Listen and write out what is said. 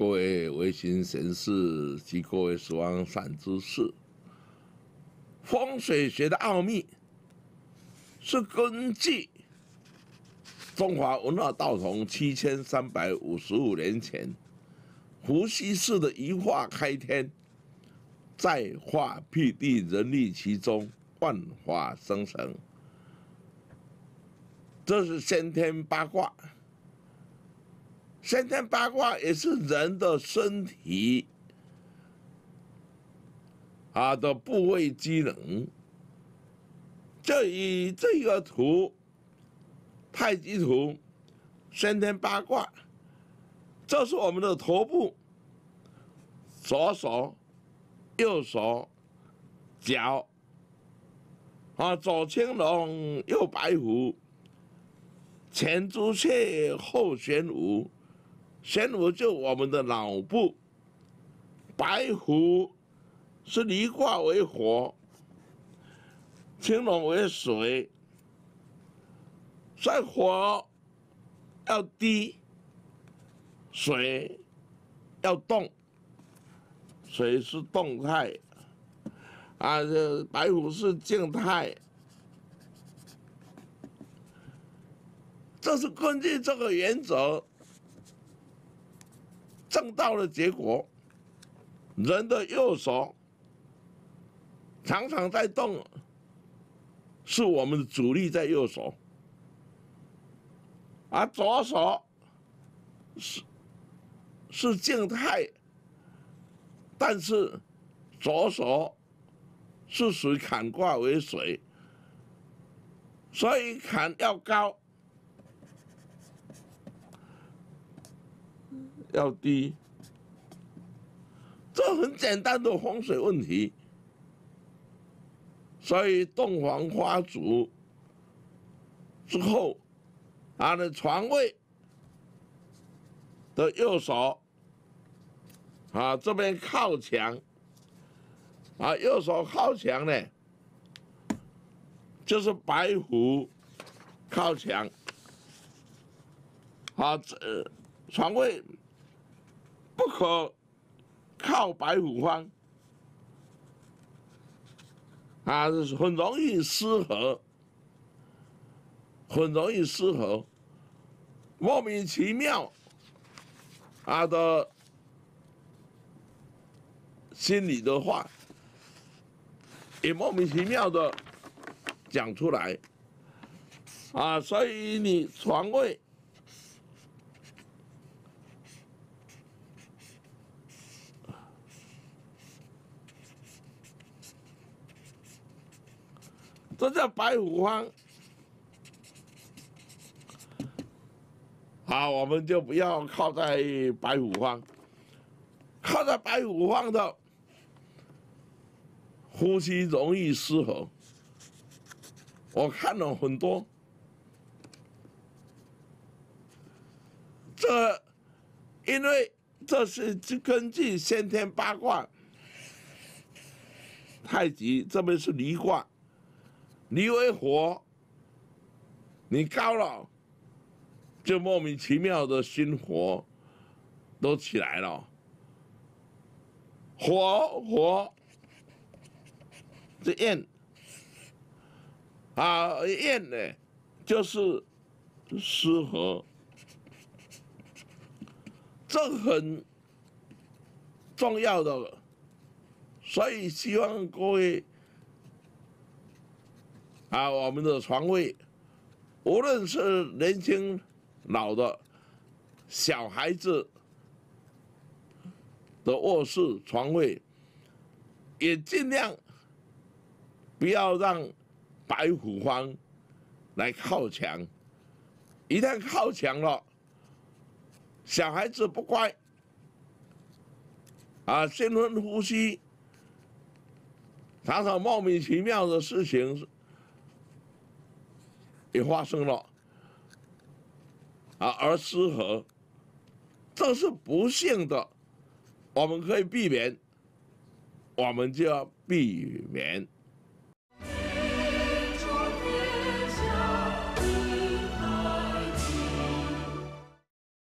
各位微信贤士及各位十方善知识，风水学的奥秘是根据中华文化道统7355年前伏羲氏的一化开天，再化辟地，人力其中，万法生成。这是先天八卦。先天八卦也是人的身体的部位机能。就以这个图，太极图，先天八卦，这是我们的头部，左手、右手、脚，左青龙，右白虎，前朱雀，后玄武。玄武就我们的脑部，白虎是离卦为火，青龙为水，所以火要低，水要动，水是动态，这白虎是静态，这是根据这个原则证到的结果。人的右手常常在动，是我们的主力在右手，而左手是静态，但是左手是属于坎卦为水，所以坎要高，要低，这很简单的风水问题。所以洞房花烛之后，的床位的右手这边靠墙，右手靠墙呢，就是白虎靠墙，床位不可靠白虎方，很容易失和，很容易失和，莫名其妙的心里的话，也莫名其妙的讲出来，所以你床位这叫白虎方。我们就不要靠在白虎方，靠在白虎方的呼吸容易失和。我看了很多，因为这是根据先天八卦，太极这边是离卦，离为火，你高了，就莫名其妙的心火都起来了。火这焰焰呢，就是失和，这很重要的，所以希望各位我们的床位，无论是年轻老的小孩子的卧室床位，也尽量不要让白虎方来靠墙。一旦靠墙了，小孩子不乖，新婚夫妻常常莫名其妙的事情也发生了，而失和，这是不幸的。我们可以避免，我们就要避免。